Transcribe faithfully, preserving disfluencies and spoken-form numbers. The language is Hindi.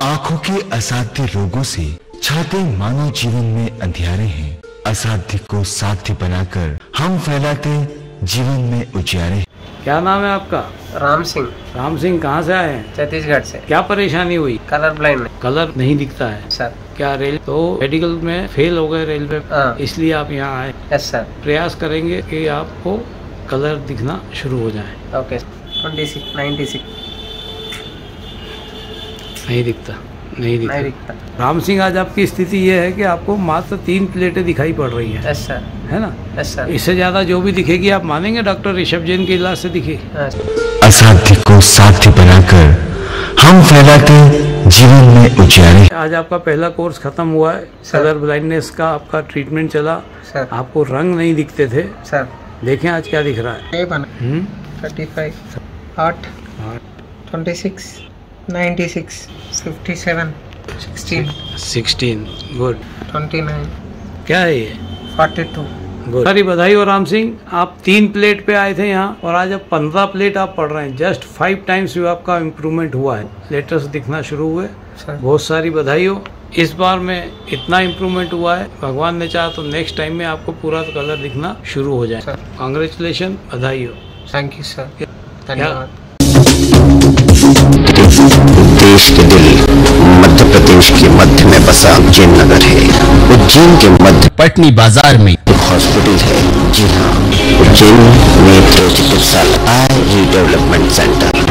आंखों के असाध्य रोगों से छाते मानव जीवन में अंधियारे हैं। असाध्य को साध्य बनाकर हम फैलाते जीवन में उजियारे। क्या नाम है आपका? राम सिंह। राम सिंह कहाँ से आए हैं? छत्तीसगढ़ से। क्या परेशानी हुई? Colour blind. कलर नहीं दिखता है सर। क्या रेल तो मेडिकल में फेल हो गए रेलवे, इसलिए आप यहाँ आए? Yes sir. प्रयास करेंगे कि आपको कलर दिखना शुरू हो जाए। Okay. Twenty six ninety six नहीं दिखता नहीं दिखता नहीं दिखता। राम सिंह, आज आपकी स्थिति ये है कि आपको मात्र तीन प्लेटें दिखाई पड़ रही हैं। Yes sir. है ना? Yes sir. इससे ज्यादा जो भी दिखेगी आप मानेंगे डॉक्टर ऋषभ जैन के इलाज से दिखे? असाध्य को साध्य बनाकर हम फैलाते जीवन में उजियारे। आज आपका पहला कोर्स खत्म हुआ है। कलर ब्लाइंडनेस का आपका ट्रीटमेंट चला सर। आपको रंग नहीं दिखते थे सर। देखें आज क्या दिख रहा है। थर्टी फाइव आठ twenty six ninety six fifty seven sixteen sixteen good. Twenty nine क्या है ये? Forty two good. सारी बधाई हो राम सिंह, आप तीन प्लेट पे आए थे यहाँ और आज अब पंद्रह प्लेट आप पढ़ रहे हैं। जस्ट फाइव टाइम्स भी आपका इम्प्रूवमेंट हुआ है, लेटर्स दिखना शुरू हुए। बहुत सारी बधाई हो। इस बार में इतना इम्प्रूवमेंट हुआ है, भगवान ने चाहा तो नेक्स्ट टाइम में आपको पूरा कलर दिखना शुरू हो जाए। कांग्रेचुलेशन, बधाई हो। Thank you sir. धन्यवाद। देश के दिल मध्य प्रदेश के मध्य में बसा उज्जैन नगर है। उज्जैन के मध्य पटनी बाजार में एक हॉस्पिटल है। जी हाँ, उज्जैन नेत्र चिकित्सालय आई रीडेवलपमेंट सेंटर।